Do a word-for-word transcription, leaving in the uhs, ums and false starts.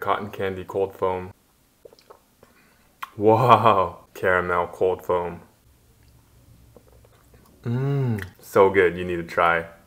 cotton candy cold foam. Wow, caramel cold foam. Mmm, so good, you need to try.